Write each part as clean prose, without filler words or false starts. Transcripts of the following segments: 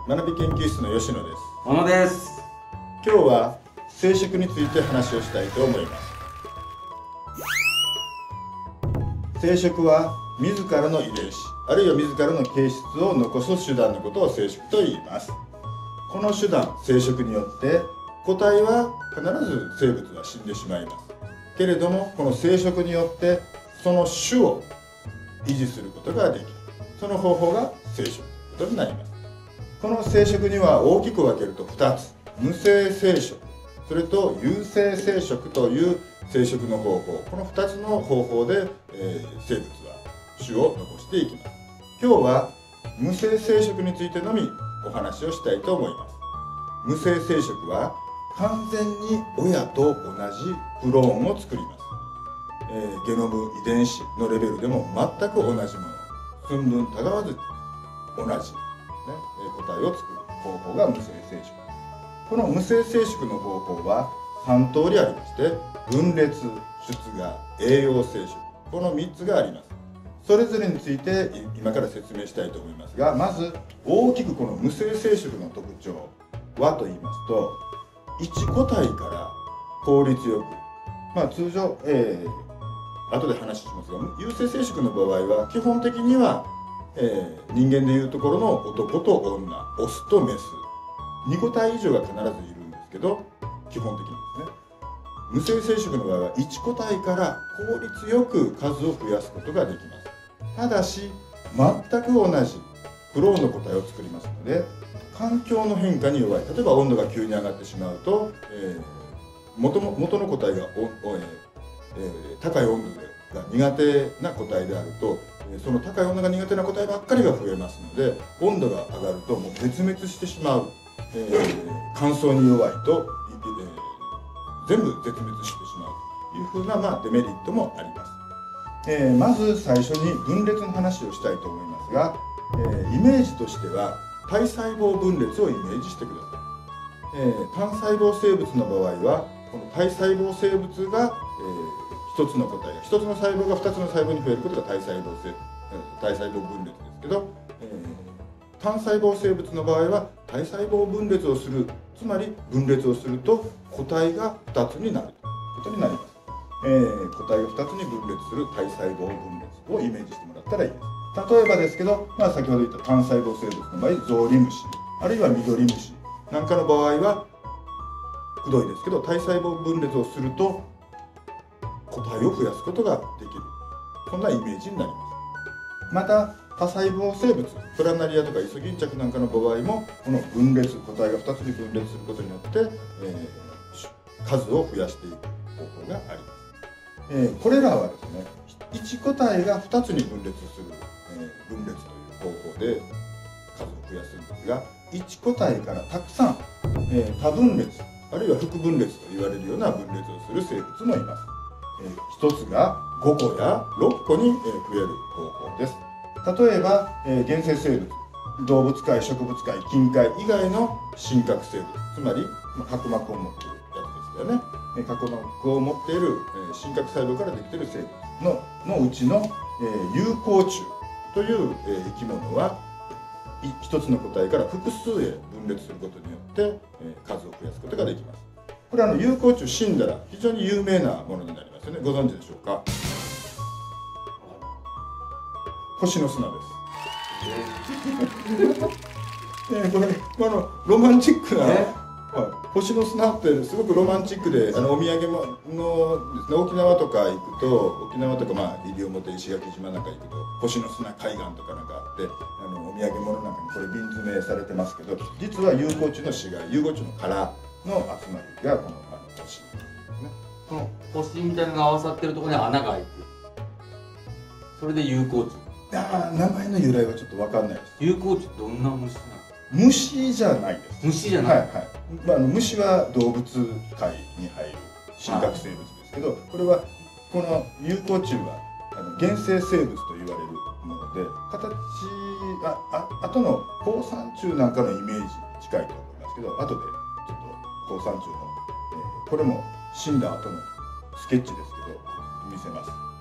学び研究室の吉野です。 小野です。 今日は生殖について話をしたいと思います。生殖は自らの遺伝子あるいは自らの形質を残す手段のことを生殖と言います。この手段生殖によって個体は必ず生物は死んでしまいますけれども、この生殖によってその種を維持することができる、その方法が生殖ということになります。この生殖には大きく分けると2つ、無性生殖それと有性生殖という生殖の方法、この2つの方法で、生物は種を残していきます。今日は無性生殖についてのみお話をしたいと思います。無性生殖は完全に親と同じクローンを作ります。ゲノム遺伝子のレベルでも全く同じもの、寸分たがわず同じ、個体を作る方法が無性生殖。この無性生殖の方法は3通りありまして、分裂、出芽、栄養生殖、この3つがあります。それぞれについて今から説明したいと思いますが、まず大きくこの無性生殖の特徴はと言いますと、1個体から効率よく、通常、後で話しますが、有性生殖の場合は基本的には、人間でいうところの男と女、オスとメス2個体以上が必ずいるんですけど、基本的にですね。無性生殖の場合は1個体から効率よく数を増やすことができます。ただし全く同じクローンの個体を作りますので、環境の変化に弱い、例えば温度が急に上がってしまうと、元の個体が高い温度が苦手な個体であると、その高い温度が苦手な個体ばっかりが増えますので、温度が上がるともう絶滅してしまう、乾燥に弱いと、全部絶滅してしまうというふうな、デメリットもあります。まず最初に分裂の話をしたいと思いますが、イメージとしては体細胞分裂をイメージしてください。単細胞生物の場合はこの体細胞生物が、1つの個体が1つの細胞が2つの細胞に増えることが体細胞分裂ですけど、単細胞生物の場合は体細胞分裂をする、つまり分裂をすると個体が2つになるということになります。個体が2つに分裂する体細胞分裂をイメージしてもらったらいいです。例えばですけど、先ほど言った単細胞生物の場合、ゾウリムシあるいはミドリムシなんかの場合はくどいですけど、体細胞分裂をすると個体を増やすことができる、そんなイメージになります。また多細胞生物、プラナリアとかイソギンチャクなんかの場合も、この分裂、個体が2つに分裂することによって、数を増やしていく方法があります。これらはですね、1個体が2つに分裂する、分裂という方法で数を増やすんですが、1個体からたくさん、多分裂あるいは複分裂と言われるような分裂をする生物もいます。1つが5個や6個に増える方法です。例えば、原生生物、動物界、植物界、菌界以外の真核生物、つまり角膜を持っているやつですよね。角膜を持っている真核細胞からできている生物のうちの有孔虫という生き物は一つの個体から複数へ分裂することによって数を増やすことができます。これは有孔虫死んだら非常に有名なものになりますよね。ご存知でしょうか。星の砂です。これロマンチックな、星の砂ってすごくロマンチックで、お土産のですね、沖縄とか行くと、沖縄とか西表石垣島なんか行くと星の砂海岸とかなんかあって、お土産物なんかにこれ瓶詰めされてますけど、実は有孔虫の死骸、有孔虫の殻の集まりがこの星ですね。 この星みたいなのが合わさってるところに穴が開いてる、それで有孔虫。 名前の由来はちょっと分かんないです。 有孔虫どんな虫なの？ 虫じゃないです。 虫じゃない。 虫は動物界に入る真核生物ですけど、これはこの有孔虫は原生生物と言われるもので、形後の高山虫なんかのイメージ近いと思いますけど、後でちょっと高山虫の、これも死んだ後のスケッチですけど見せます。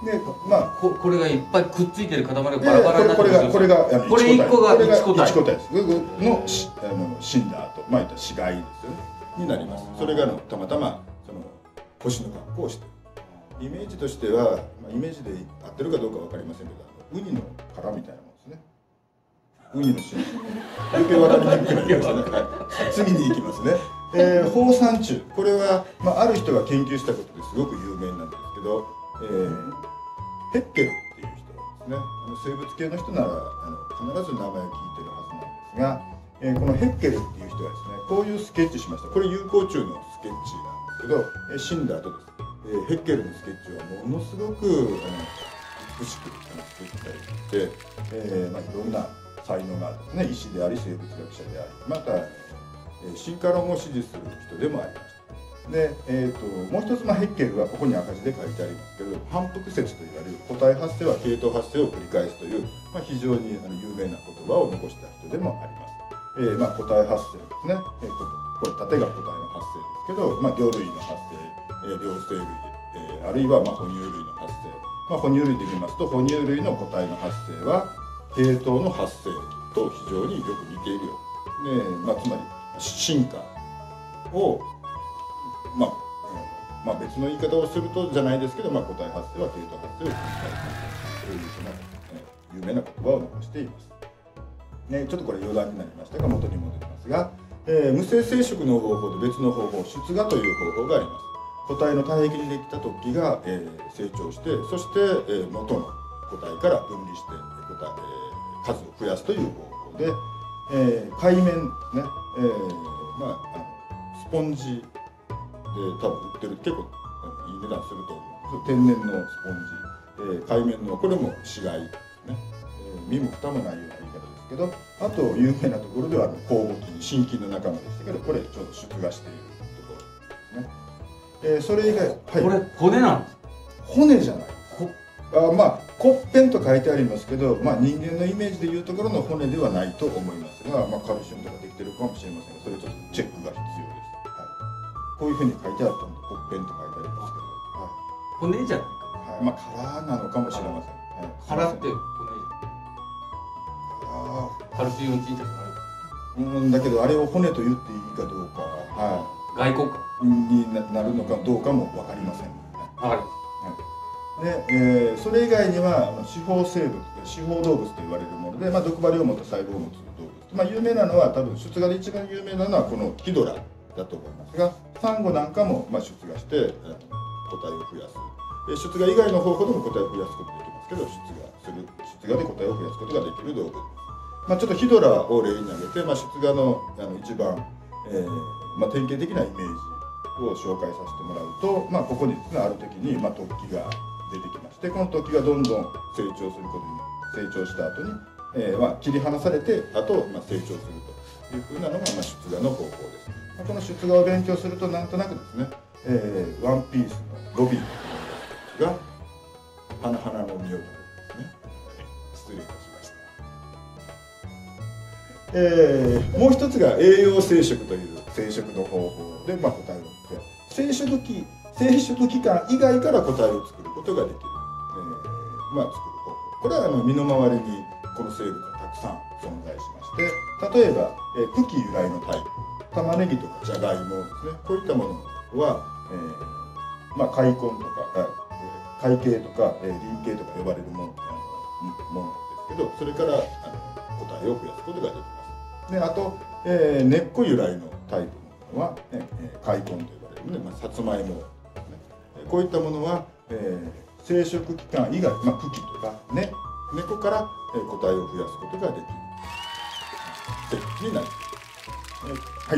でまあこれがいっぱいくっついてる塊がバラバラになってるんですよ。 これがこれ1個が1個体 1個体ですの死んだ後、まあ言ったら死骸ですよねになります。それがたまたまその星の格好をしてる。イメージとしては、まあ、イメージで合ってるかどうかわかりませんけど、ウニの殻みたいなものですね。ウニの芯。余計わかりにくくなりましたね。はい、次に行きますね。放散虫、これは、まあ、ある人が研究したことですごく有名なんですけど、ヘッケルっていう人ですね。生物系の人なら必ず名前を聞いてるはずなんですが、このヘッケルっていう人はですね、こういうスケッチしました。これ有効虫のスケッチなんですけど、死んだ後です。ヘッケルのスケッチはものすごく美しくスケッチされていて、まあ、いろんな才能があるんですね。医師であり生物学者であり、また進化論を支持する人でもありました。で、もう一つ、まあ、ヘッケルはここに赤字で書いてありますけど、反復説といわれる個体発生は系統発生を繰り返すという、まあ、非常に有名な言葉を残した人でもあります。まあ、個体発生ですね。これ縦が個体の発生ですけど、まあ、魚類の発生、両生類、あるいはまあ哺乳類の発生、まあ、哺乳類で言いますと哺乳類の個体の発生は系統の発生と非常によく似ているよ。で、まあ、つまり進化をまあ別の言い方をするとじゃないですけど、まあ、個体発生は系統発生を繰り返すというふうな、有名な言葉を残しています。ね、ちょっとこれ余談になりましたが元に戻りますが、無性生殖の方法と別の方法、出芽という方法があります。個体の体液にできた突起が、成長して、そして、元の個体から分離して数を増やすという方法で、海面ね、まあスポンジで多分売ってる結構いい値段すると思う。天然のスポンジ、海面のこれも死骸ですね、身も蓋もないような言い方ですけど、あと有名なところでは酵母菌、真菌の仲間でしたけど、これちょうど出芽しているところですね。それ以外、はい、 これ骨なんですか？ 骨じゃない。まあ骨片と書いてありますけど、まあ、人間のイメージでいうところの骨ではないと思いますが、まあ、カルシウムとかできてるかもしれませんが、それちょっとチェックが必要です。こういうふうに書いてあったので骨片と書いてありますけど、 骨じゃないか。 はい、まあ殻なのかもしれません。 殻って骨じゃない。カルシウム小さくなる。 だけどあれを骨と言っていいかどうか、はい、 外骨かになるのかどうかも分かりません。 わかります。 で、それ以外には四方生物、四方動物と言われるもので、まあ、毒針を持った細胞を持つ動物、まあ、有名なのは多分出芽で一番有名なのはこのヒドラだと思いますが、サンゴなんかもまあ出芽して個体を増やす。出芽以外の方法でも個体を増やすことができますけど、出芽で個体を増やすことができる動物です。まあ、ちょっとヒドラを例に挙げて、まあ、出芽の一番、まあ、典型的なイメージを紹介させてもらうと、まあ、ここにですね、ある時にまあ突起が出てきまして、この突起がどんどん成長することに成長した後に、まあ、切り離されてあと、まあ、成長するというふうなのが、まあ、出芽の方法です。まあ、この出芽を勉強するとなんとなくですね、ワンピースのロビーが花の実を食べるんですね。失礼いたしました。もう一つが栄養生殖という生殖の方法で、まあ、個体を生殖期間以外から個体を作ることができる、まあ、作る方法。これは身の回りにこの生物がたくさん存在しまして、例えば、茎由来のタイプ、玉ねぎとかじゃがいもですね、こういったものは、まあ、塊根とか塊系とか輪系とか呼ばれるものですけど、それから個体を増やすことができます。であと、根っこ由来のタイプのものは、塊根と呼ばれるので、まあ、さつまいも、こういったものは、生殖期間以外、まあ、茎とか根っこから、個体を増やすことができる設計になります。はい。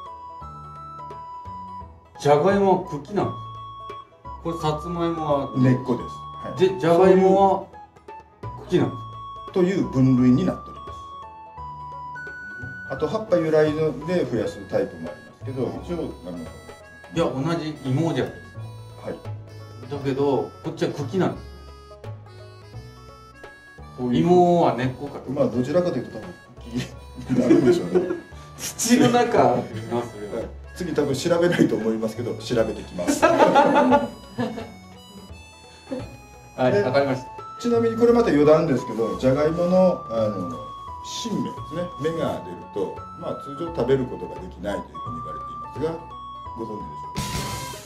じゃがいもは茎なんですか？これさつまいもは根っこです。 はい、じゃがいもは茎なんですか？ という分類になっております。あと葉っぱ由来で増やすタイプもありますけど、一応いや同じ芋じゃないですか。 はい。 だけどこっちは茎なんです。芋は根っこか。 まあどちらかというと多分茎になるんでしょうね。 土の中見ますよ。 次多分調べないと思いますけど調べてきます。 はい、わかりました。 ちなみにこれまた余談ですけど、じゃがいもの新芽ですね、芽が出ると、まあ、通常食べることができないというふうに言われていますが、ご存知でし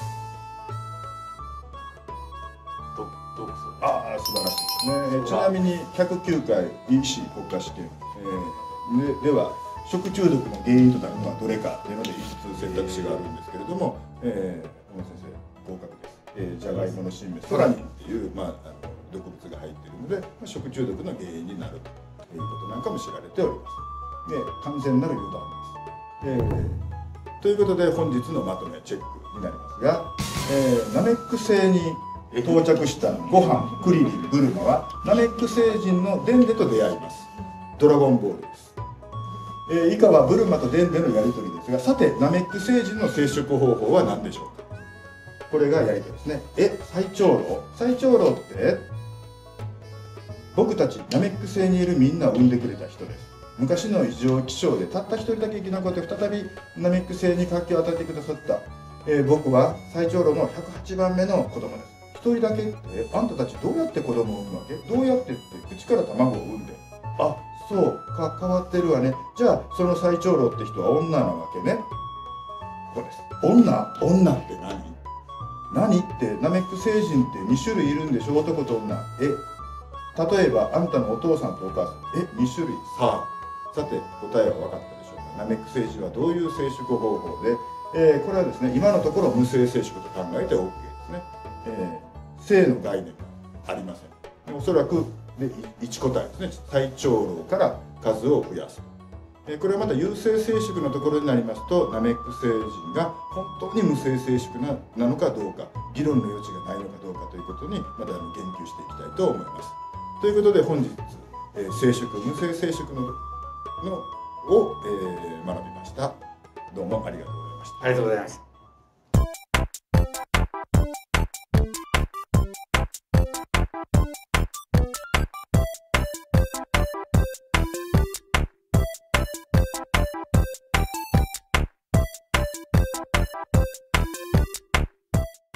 ょうか。 どうぞ。 ああ、素晴らしいですね。ちなみに109回医師国家試験、では食中毒の原因となるのはどれかというので5つ選択肢があるんですけれども、小野先生合格です。じゃがいもの新芽ソラニンっていう、まあ、毒物が入っているので、食中毒の原因になるということなんかも知られております。で、完全なる余談です。ということで本日のまとめチェックになりますが、ナメック星に到着したご飯クリリンブルマはナメック星人のデンデと出会います。ドラゴンボールです。以下はブルマとデンデのやり取りですが、さてナメック星人の生殖方法は何でしょうか。これがやり取りですね。最長老。最長老って僕たちナメック星にいるみんなを産んでくれた人です。昔の異常気象でたった一人だけ生き残って再びナメック星に活気を与えてくださった、僕は最長老の108番目の子供です。一人だけってあんたたちどうやって子供を産むわけ？どうやってって口から卵を産んで、あ、そうか、変わってるわね。じゃあその最長老って人は女なわけね。これです。女って何ってナメック星人って2種類いるんでしょ、男と女。例えばあんたのお父さんとお母さん、2種類。さて答えは分かったでしょうか。ナメック星人はどういう生殖方法で、これはですね、今のところ無性生殖と考えて OK ですね。性の概念がありません。おそらくで1個体ですね、最長老から数を増やす。これはまた有性生殖のところになりますと、ナメック星人が本当に無性生殖なのかどうか、議論の余地がないのかどうかということにまた言及していきたいと思います。ということで本日、生殖無性生殖を学びました。どうもありがとうございました。 ありがとうございました。